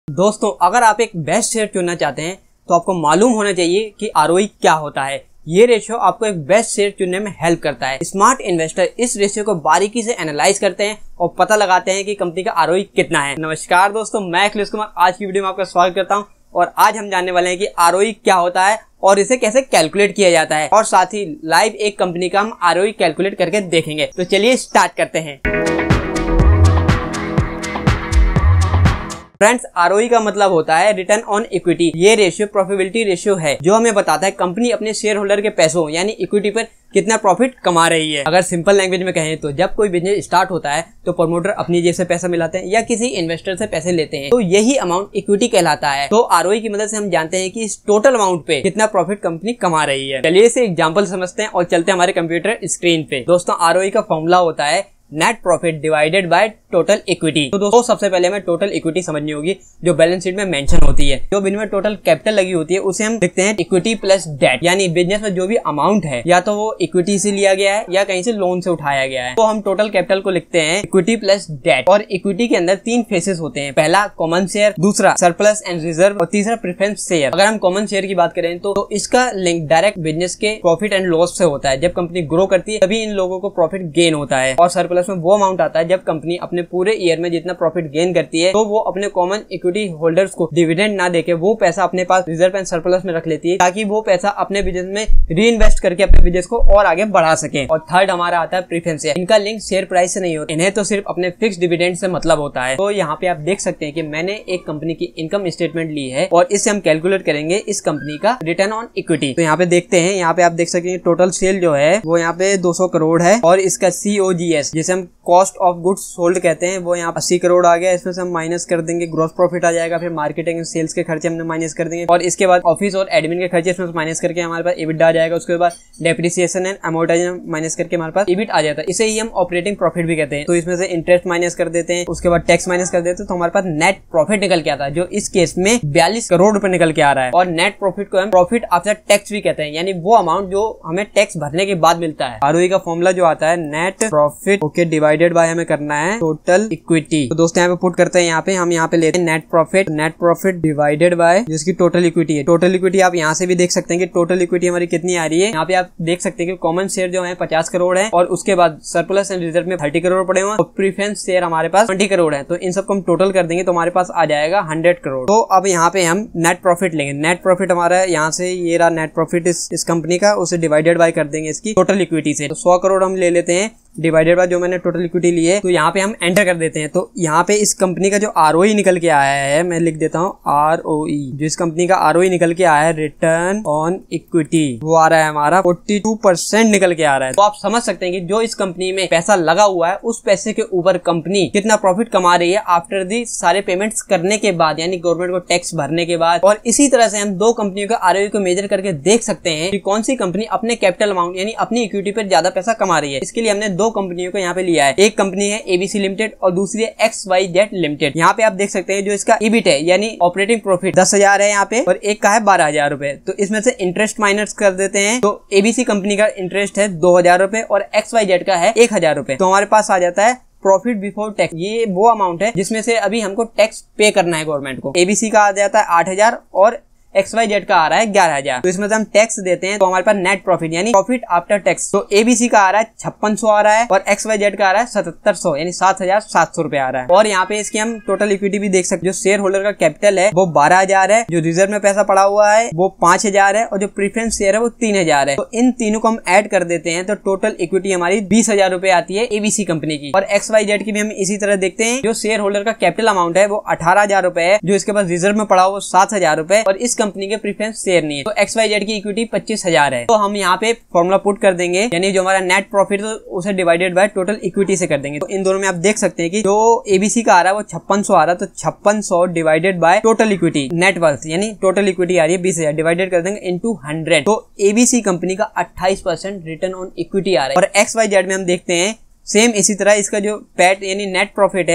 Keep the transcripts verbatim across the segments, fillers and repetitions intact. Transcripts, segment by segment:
दोस्तों, अगर आप एक बेस्ट शेयर चुनना चाहते हैं तो आपको मालूम होना चाहिए कि आरओई क्या होता है। ये रेशियो आपको एक बेस्ट शेयर चुनने में हेल्प करता है। स्मार्ट इन्वेस्टर इस रेशियो को बारीकी से एनालाइज करते हैं और पता लगाते हैं कि कंपनी का आरओई कितना है। नमस्कार दोस्तों, मैं अखिलेश कुमार आज की वीडियो में आपका स्वागत करता हूं और आज हम जानने वाले हैं कि आरओई क्या होता है और इसे कैसे कैलकुलेट किया जाता है, और साथ ही लाइव एक कंपनी का हम आरओई कैलकुलेट करके देखेंगे। तो चलिए स्टार्ट करते हैं। फ्रेंड्स, आरओई का मतलब होता है रिटर्न ऑन इक्विटी। ये रेशियो प्रॉफिटेबिलिटी रेशियो है जो हमें बताता है कंपनी अपने शेयर होल्डर के पैसों यानी इक्विटी पर कितना प्रॉफिट कमा रही है। अगर सिंपल लैंग्वेज में कहें तो जब कोई बिजनेस स्टार्ट होता है तो प्रमोटर अपनी जेब से पैसा मिलाते हैं या किसी इन्वेस्टर से पैसे लेते हैं, तो यही अमाउंट इक्विटी कहलाता है। तो आरओई की मदद से हम जानते हैं कि इस टोटल अमाउंट पे कितना प्रॉफिट कंपनी कमा रही है। चलिए इसे एग्जाम्पल समझते हैं और चलते हैं हमारे कंप्यूटर स्क्रीन पे। दोस्तों, आरओई का फॉर्मूला होता है net profit divided by total equity. तो दोस्तों, सबसे पहले हमें टोटल इक्विटी समझनी होगी जो बैलेंस शीट में मेंशन होती है। जो बिजनेस में टोटल कैपिटल लगी होती है उसे हम लिखते हैं इक्विटी प्लस डेट, यानी बिजनेस में जो भी अमाउंट है या तो वो इक्विटी से लिया गया है या कहीं से लोन से उठाया गया है, तो हम टोटल कैपिटल को लिखते हैं इक्विटी प्लस डेट। और इक्विटी के अंदर तीन फेसेस होते हैं, पहला कॉमन शेयर, दूसरा सरप्लस एंड रिजर्व और तीसरा प्रेफरेंस शेयर। अगर हम कॉमन शेयर की बात करें तो, तो इसका लिंक डायरेक्ट बिजनेस के प्रॉफिट एंड लॉस से होता है। जब कंपनी ग्रो करती है तभी इन लोगों को प्रॉफिट गेन होता है। और सरप्लस में वो अमाउंट आता है जब कंपनी अपने पूरे ईयर में जितना प्रॉफिट गेन करती है तो वो अपने कॉमन इक्विटी होल्डर्स को डिविडेंड ना देके वो पैसा अपने पास रिजर्व एंड सरप्लस में रख लेती है ताकि वो पैसा अपने बिजनेस में री इन्वेस्ट करके अपने बिजनेस को और आगे बढ़ा सके। और थर्ड हमारा आता है प्रेफरेंस शेयर। इनका लिंक शेयर प्राइस से नहीं होता, इन्हें तो सिर्फ अपने फिक्स डिविडेंड से मतलब होता है। तो यहाँ पे आप देख सकते हैं कि मैंने एक कंपनी की इनकम स्टेटमेंट ली है और इससे हम कैलकुलेट करेंगे इस कंपनी का रिटर्न ऑन इक्विटी। तो यहाँ पे देखते हैं, यहाँ पे आप देख सकते हैं टोटल सेल जो है वो यहाँ पे दो सौ करोड़ है और इसका सीओजीएस जिसे हम कॉस्ट ऑफ गुड्स सोल्ड कहते हैं वो यहाँ अस्सी करोड़ आ गया। इसमें से हम माइनस कर देंगे ग्रॉस प्रॉफिट आ जाएगा, फिर मार्केटिंग एंड सेल्स के खर्चे हमने माइनस कर देंगे और इसके बाद ऑफिस और एडमिन के खर्चे इसमें माइनस करके हमारे पास इबिट आ जाएगा। उसके बाद डेप्रिसिएशन एंड अमोर्टाइजेशन माइनस करके हमारे पास इबिट आ जाता है। इसे ही हम ऑपरेटिंग प्रॉफिट भी कहते हैं। तो इसमें से इंटरेस्ट माइनस कर देते हैं, उसके बाद टैक्स माइनस कर देते हैं, तो हमारे पास नेट प्रॉफिट निकल के आता है जो इस केस में बयालीस करोड़ रुपए निकल के आ रहा है। और नेट प्रॉफिट को हम प्रॉफिट आफ्टर टैक्स भी कहते हैं, यानी वो अमाउंट जो हमें टैक्स भरने के बाद मिलता है। आरओई का फॉर्मूला जो आता है net profit okay divided by हमें करना है टोटल इक्विटी। तो दोस्तों यहाँ पे पुट करते हैं, यहाँ पे हम यहाँ पे लेते हैं net profit net profit divided by जिसकी टोटल इक्विटी है। टोटल इक्विटी आप यहाँ से भी देख सकते हैं कि टोटल इक्विटी हमारी कितनी आ रही है। यहाँ पे आप देख सकते हैं कि कॉमन शेयर जो है पचास करोड़ है और उसके बाद सरप्लस एंड रिजर्व में थर्टी करोड़ पड़े हुए और प्रेफरेंस शेयर हमारे पास ट्वेंटी करोड़ है। तो इन सबको हम टोटल कर देंगे तो हमारे पास आ जाएगा हंड्रेड करोड़। तो अब यहाँ पे हम नेट प्रॉफिट लेंगे। नेट प्रॉफिट हमारा यहाँ से ये रहा नेट प्रॉफिट इस, इस कंपनी का, उसे डिवाइडेड बाय कर देंगे इसकी टोटल इक्विटी से। तो सौ करोड़ हम ले लेते हैं डिवाइडेड बाय जो मैंने टोटल इक्विटी ली है। तो यहाँ पे हम एंटर कर देते हैं। तो यहाँ पे इस कंपनी का जो आरओई निकल के आया है, मैं लिख देता हूँ आरओई, जो इस कंपनी का आरओई निकल के आया है रिटर्न ऑन इक्विटी, वो आ रहा है हमारा बयालीस परसेंट निकल के आ रहा है। तो आप समझ सकते हैं कि जो इस कंपनी में पैसा लगा हुआ है उस पैसे के ऊपर कंपनी कितना प्रॉफिट कमा रही है आफ्टर दी सारे पेमेंट्स करने के बाद, यानी गवर्नमेंट को टैक्स भरने के बाद। और इसी तरह से हम दो कंपनियों का आरओई को मेजर करके देख सकते हैं कि कौन सी कंपनी अपने कैपिटल अमाउंट यानी अपनी इक्विटी पर ज्यादा पैसा कमा रही है। इसके लिए हमने दो कंपनियों को यहाँ पे लिया है। एक कंपनी है एबीसी लिमिटेड और दूसरी है एक्स वाई जेड लिमिटेड। यहाँ पे आप देख सकते हैं जो इसका ईबिट है यानी ऑपरेटिंग प्रॉफिट दस हजार है यहाँ पे और एक का है बारह हजार रुपए। तो इसमें से इंटरेस्ट माइनस कर देते हैं तो एबीसी कंपनी का इंटरेस्ट है दो हजार रुपए और एक्स वाई जेड का है एक हजार रुपए। तो हमारे पास आ जाता है प्रॉफिट बिफोर टैक्स। ये वो अमाउंट है जिसमें से अभी हमको टैक्स पे करना है गवर्नमेंट को। एबीसी का आ जाता है आठ हजार और एक्स वाई जेड का आ रहा है ग्यारह हजार। तो इसमें से हम टैक्स देते हैं तो हमारे पास नेट प्रॉफिट यानी प्रॉफिट आफ्टर टैक्स। तो एबीसी का आ रहा है छप्पन सौ आ रहा है और एक्स वाई जेड का आ रहा है सतहत्तर सौ यानी सात हजार सात सौ रुपए आ रहा है। और यहाँ पे इसकी हम टोटल इक्विटी भी देख सकते हैं। जो शेयर होल्डर का कैपिटल है वो बारह हजार है, जो रिजर्व में पैसा पड़ा हुआ है वो पांच हजार है और जो प्रेफरेंस शेयर है वो तीन हजार है। तो इन तीनों को हम ऐड कर देते हैं तो टोटल इक्विटी हमारी बीस हजार रुपए आती है एबीसी कंपनी की। और एक्स वाई जेड की भी हम इसी तरह देखते हैं। जो शेयर होल्डर का कैपिटल अमाउंट है वो अठारह हजार रुपए है, जो इसके पास रिजर्व में पड़ा हुआ सात हजार रुपए और इस कंपनी के प्रेफरेंस शेयर नहीं है। तो एक्स वाई जेड की इक्विटी पच्चीस हजार है। तो हम यहाँ पे फॉर्मूला पुट कर देंगे, यानी जो हमारा नेट प्रॉफिट तो उसे डिवाइडेड बाय टोटल इक्विटी से कर देंगे। तो इन दोनों में आप देख सकते हैं कि जो एबीसी का आ रहा है वो छप्पन सौ आ रहा है, तो छप्पन सौ divided by total equity net worth यानी टोटल इक्विटी आ रही है बीस हजार, डिवाइडेड कर देंगे इंटू हंड्रेड। तो एबीसी कंपनी का अट्ठाईस परसेंट रिटर्न ऑन इक्विटी आ रहा है। और एक्स वाई जेड में हम देखते हैं सेम इसी तरह इसका जो पैट यानी नेट प्रॉफिट है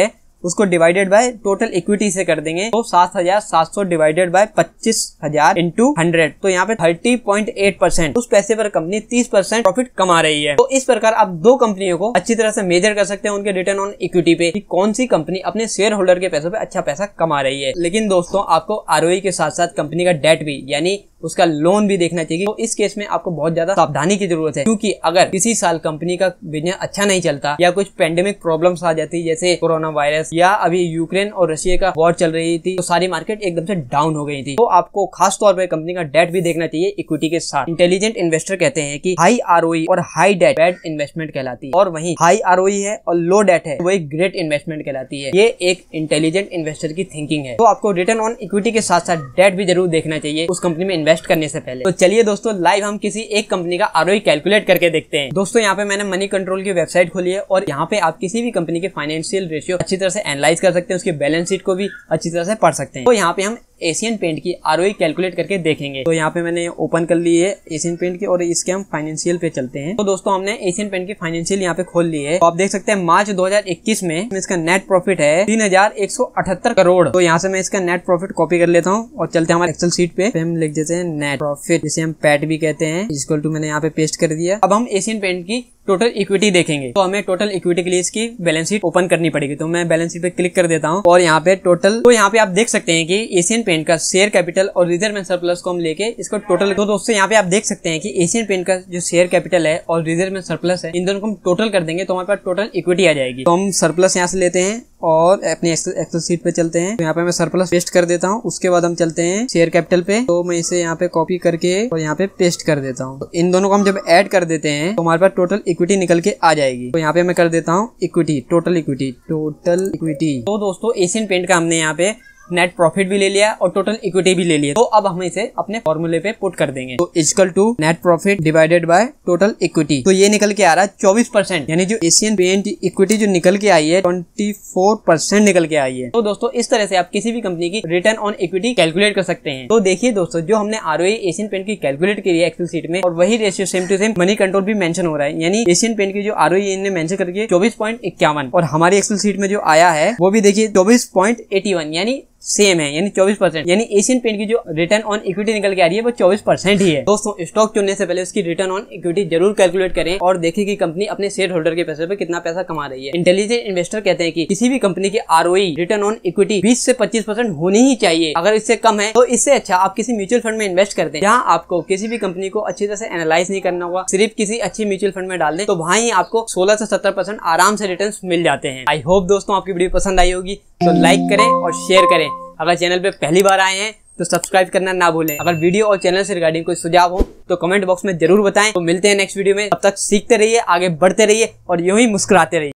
उसको डिवाइडेड बाय टोटल इक्विटी से कर देंगे तो सात हजार सात सौ डिवाइडेड बाय पच्चीस हजार इंटू हंड्रेड, तो यहाँ पे थर्टी पॉइंट एट परसेंट उस पैसे पर कंपनी तीस परसेंट प्रॉफिट कमा रही है। तो इस प्रकार आप दो कंपनियों को अच्छी तरह से मेजर कर सकते हैं उनके रिटर्न ऑन इक्विटी पे कि कौन सी कंपनी अपने शेयर होल्डर के पैसों पे अच्छा पैसा कमा रही है। लेकिन दोस्तों आपको आरओई के साथ साथ कंपनी का डेट भी यानी उसका लोन भी देखना चाहिए। तो इस केस में आपको बहुत ज्यादा सावधानी की जरूरत है, क्योंकि अगर किसी साल कंपनी का बिजनेस अच्छा नहीं चलता या कुछ पेंडेमिक प्रॉब्लम्स आ जाती जैसे कोरोना वायरस या अभी यूक्रेन और रशिया का वॉर चल रही थी तो सारी मार्केट एकदम से डाउन हो गई थी, तो आपको खास तौर पर कंपनी का डेट भी देखना चाहिए इक्विटी के साथ। इंटेलिजेंट इन्वेस्टर कहते हैं कि हाई आरओई और हाई डेट बैड इन्वेस्टमेंट कहलाती है, और वहीं हाई आरओई है और लो डेट है वही ग्रेट इन्वेस्टमेंट कहलाती है। ये एक इंटेलिजेंट इन्वेस्टर की थिंकिंग है। तो आपको रिटर्न ऑन इक्विटी के साथ साथ डेट भी जरूर देखना चाहिए उस कंपनी में इन्वेस्ट करने से पहले। तो चलिए दोस्तों लाइव हम किसी एक कंपनी का आरओई कैलकुलेट करके देखते हैं। दोस्तों यहाँ पे मैंने मनी कंट्रोल की वेबसाइट खोली है और यहाँ पे आप किसी भी कंपनी के फाइनेंशियल रेशियो अच्छी तरह से एनालाइज कर सकते हैं, उसके बैलेंस शीट को भी अच्छी तरह से पढ़ सकते हैं। तो यहाँ पे हम एशियन पेंट की आरओई कैलकुलेट करके देखेंगे। तो यहाँ पे मैंने ओपन कर ली है एशियन पेंट की और इसके हम फाइनेंशियल पे चलते हैं। तो दोस्तों हमने एशियन पेंट की फाइनेंशियल यहाँ पे खोल ली है। तो आप देख सकते हैं मार्च दो हजार इक्कीस में इसका नेट प्रॉफिट है तीन हजार एक सौ अठहत्तर करोड़। तो यहाँ से मैं इसका नेट प्रॉफिट कॉपी कर लेता हूँ और चलते हैं हमारे एक्सेल शीट पे, पे हम लिख देते हैं नेट प्रॉफिट, जिसे हम पैट भी कहते हैं, इक्वल टू मैंने यहाँ पे पेस्ट कर दिया। अब हम एशियन पेंट की टोटल इक्विटी देखेंगे। तो हमें टोटल इक्विटी के लिए इसकी बैलेंस शीट ओपन करनी पड़ेगी। तो मैं बैलेंस शीट पे क्लिक कर देता हूँ और यहाँ पे टोटल, तो यहाँ पे आप देख सकते हैं कि एशियन पेंट का शेयर कैपिटल और रिजर्व एंड सरप्लस को हम लेके इसको टोटल, तो दोस्तों यहाँ पे आप देख सकते हैं कि एशियन पेंट का जो शेयर कैपिटल है और रिजर्व एंड सरप्लस है इन दोनों को हम टोटल कर देंगे तो हमारे पास टोटल इक्विटी आ जाएगी। तो हम सरप्लस यहाँ से लेते हैं और अपने एक्सेल शीट पे चलते हैं। तो यहाँ पे मैं सरप्लस पेस्ट कर देता हूँ। उसके बाद हम चलते हैं शेयर कैपिटल पे, तो मैं इसे यहाँ पे कॉपी करके और यहाँ पे पेस्ट कर देता हूँ। तो इन दोनों को हम जब ऐड कर देते हैं तो हमारे पास टोटल इक्विटी निकल के आ जाएगी। तो यहाँ पे मैं कर देता हूँ equity, total equity, total equity. तो दोस्तों एशियन पेंट का हमने यहाँ पे नेट प्रॉफिट भी ले लिया और टोटल इक्विटी भी ले लिया। तो अब हम इसे अपने फॉर्मूले पे पुट कर देंगे। तो equal to net profit divided by total equity. तो ये निकल के आ रहा है चौबीस परसेंट, यानी जो एशियन पेंट इक्विटी जो निकल के आई है चौबीस परसेंट निकल के आई है। तो दोस्तों इस तरह से आप किसी भी कंपनी की रिटर्न ऑन इक्विटी कैलकुलेट कर सकते हैं। तो देखिए दोस्तों जो हमने आरओई एशियन पेंट की कैलकुलेट की है एक्सेल शीट में, और वही ratio same to same Moneycontrol भी मेंशन हो रहा है, यानी एशियन पेंट की जो आरओई ने मेंशन करके चौबीस पॉइंट इक्यावन, और हमारी एक्सेल शीट में जो आया है वो भी देखिए चौबीस पॉइंट एटी वन, यानी सेम है, यानी चौबीस परसेंट। यानी एशियन पेंट की जो रिटर्न ऑन इक्विटी निकल के आ रही है वो चौबीस परसेंट ही है। दोस्तों स्टॉक चुनने से पहले उसकी रिटर्न ऑन इक्विटी जरूर कैलकुलेट करें और देखें कि कंपनी अपने शेयर होल्डर के पैसे पे कितना पैसा कमा रही है। इंटेलिजेंट इन्वेस्टर कहते हैं कि किसी भी कंपनी की आरओई रिटर्न ऑन इक्विटी बीस से पच्चीस परसेंट होनी ही चाहिए। अगर इससे कम है तो इससे अच्छा आप किसी म्यूचुअल फंड में इन्वेस्ट कर दें, जहाँ आपको किसी भी कंपनी को अच्छी तरह से एनालाइज नहीं करना होगा, सिर्फ किसी अच्छी म्यूचुअल फंड में डाल दें तो वहाँ ही आपको सोलह से सत्तर परसेंट आराम से रिटर्न मिल जाते हैं। आई होप दोस्तों आपकी वीडियो पसंद आई होगी, तो लाइक करें और शेयर करें। अगर चैनल पे पहली बार आए हैं तो सब्सक्राइब करना ना भूलें। अगर वीडियो और चैनल से रिगार्डिंग कोई सुझाव हो तो कमेंट बॉक्स में जरूर बताएं। तो मिलते हैं नेक्स्ट वीडियो में, तब तक सीखते रहिए, आगे बढ़ते रहिए और यूं ही मुस्कुराते रहिए।